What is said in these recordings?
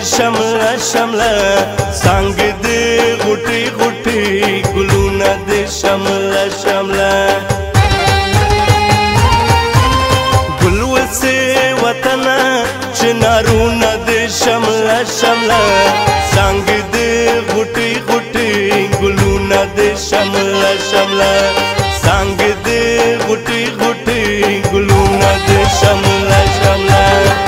شمله شمله څنګ دې غوټي غوټي ګلونه دې شمله شمله ګل وسې وطنه چنارونه دې شمله شمله څنګ دې غوټي غوټي ګلونه دې شمله شمله څنګ دې غوټي غوټي ګلونه دې شمله شمله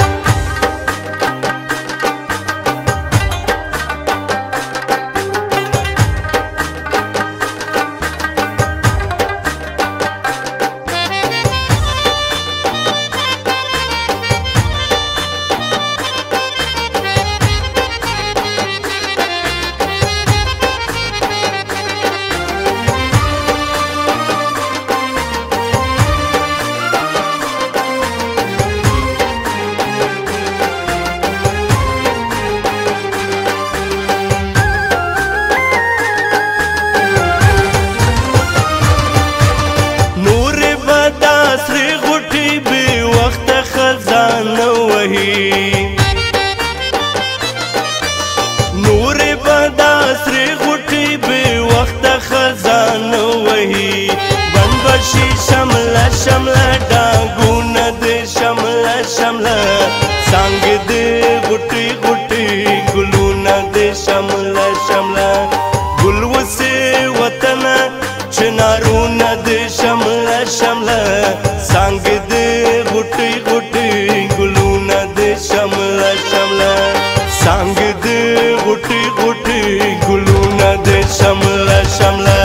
نور بدا سری غټي به وخت خزانه وهي بند بشي شمله شمله ډاګونه دې شمله شمله څنګه دې غټي غټي ګلونه دې شمله شمله ګل وسې وطنه چنارونه دې شمله شمله څنګه دې غټي غټي ګلونه دې شمله شمله څنګه دې غټي غټي ګلونه دې شمله شمله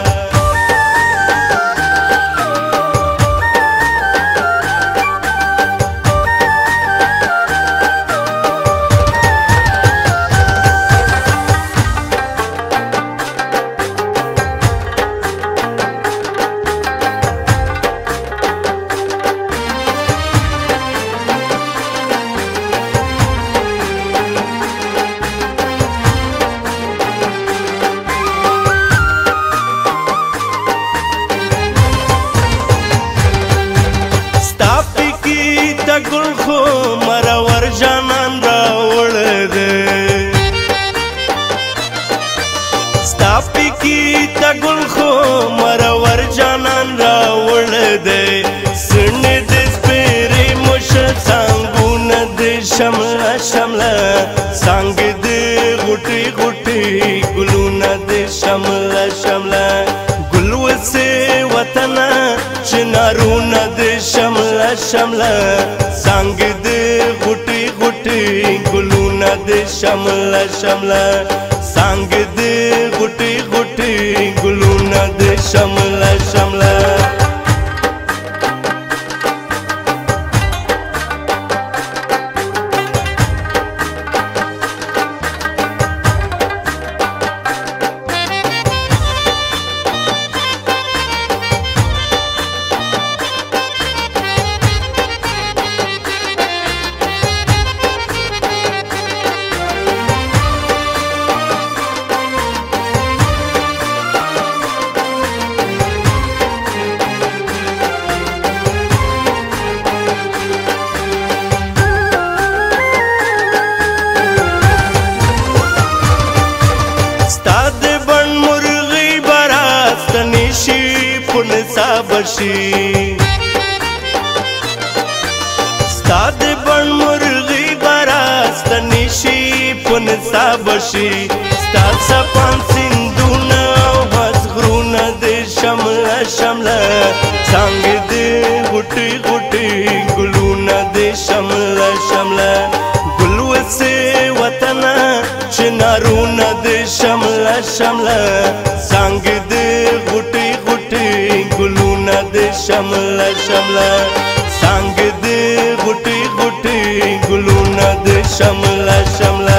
ګل خو مرور جانان راوړ دې ستا پکې تا ګل خو مرور جانان راوړ دې سړنې دې سپېرې مش څنګهونه دې شمله شمله څنګه دې غوټي غوټي ګلونه دې شمله شمله ګل وسې وطنه چنارونه دې شمله شمله څنګه دې غوټي غوټي ګلونه دې شمله شمله څنګه دې غوټي غوټي ګلونه دې شمله شمله بشي ستا د بڼ مرغۍ براستنې شي پن سا بشي ستا څپان سیندونه او هس غرونه دې شمله شمله څنګه دې غوټي غوټي ګلونه دې شمله شمله ګل وسې وطنه چنارونه دې شمله شمله څنګه دې غوټي غوټي ګلونه دې شمله شمله څنګه دې غوټي غوټي ګلونه دې شمله شمله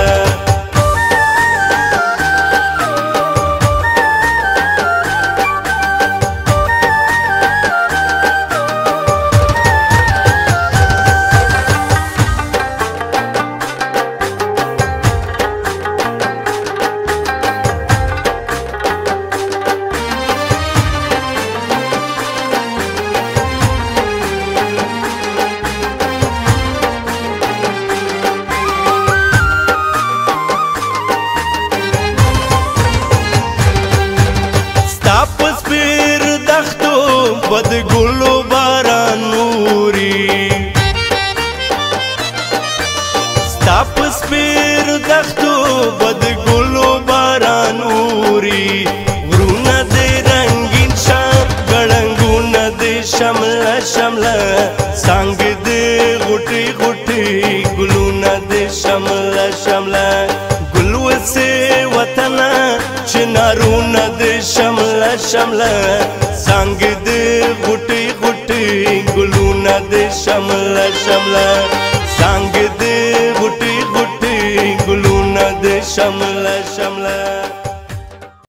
دختو بد ګلو باران نوري ستا په سپیرو دښتو بد ګلو باران نوري غرونه دې رنګین شه ګړنګونه دې شمله شمله څانګې دې غوټې غوټې ګلونه دې شمله شمله ګل وسې وطنه چنارونه دې شمله شمله څانګې دې غوټې غوټې ګلونه دې شمله شمله څانګې دې غوټې غوټې ګلونه دې شمله شمله